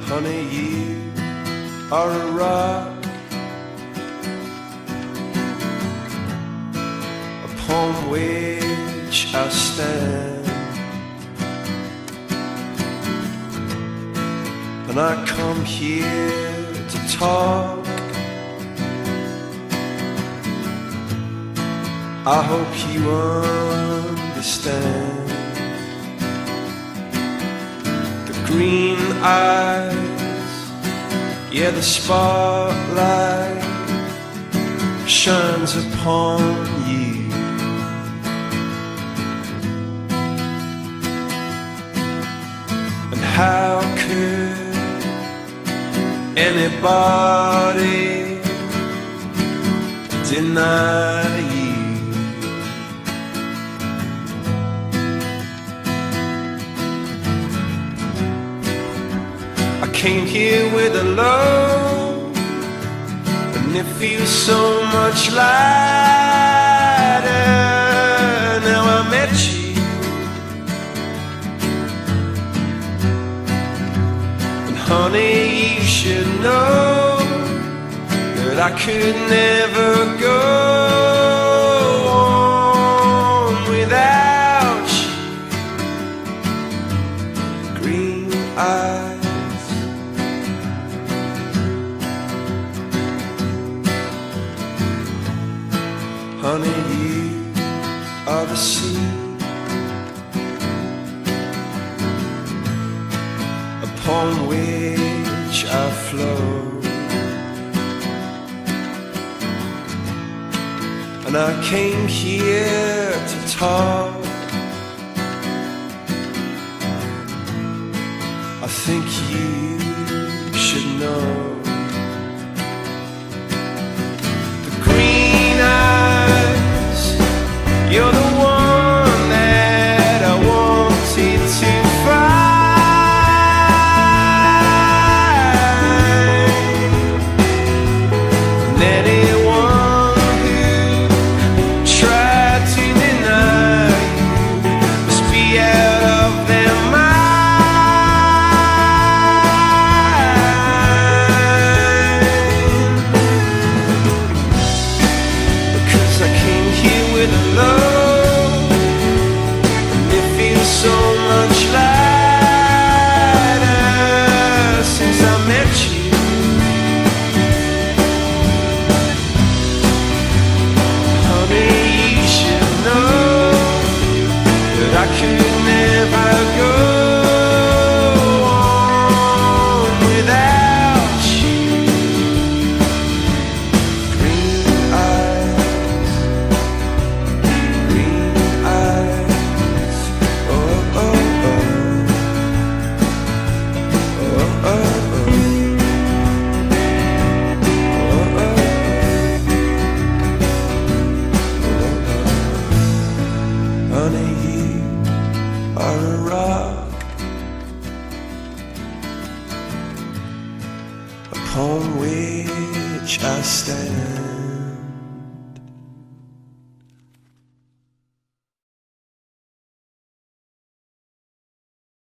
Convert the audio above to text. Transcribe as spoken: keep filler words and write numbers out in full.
Honey, you are a rock upon which I stand, and I come here to talk. I hope you understand. The green eyes, yeah, the spotlight shines upon you. And how could anybody deny you? I came here with a load, and it feels so much lighter now I met you. And honey, you should know that I could never go on without you. Green eyes, honey, you are the sea upon which I flow, and I came here to talk. I think you should know. You're the one that I wanted to find, and anyone who tried to deny you must be out of their mind. Because I came here with a love so much lighter since I met you. Honey, you should know that I could never go on without you. Green eyes, green eyes. Honey, you are a rock upon which I stand.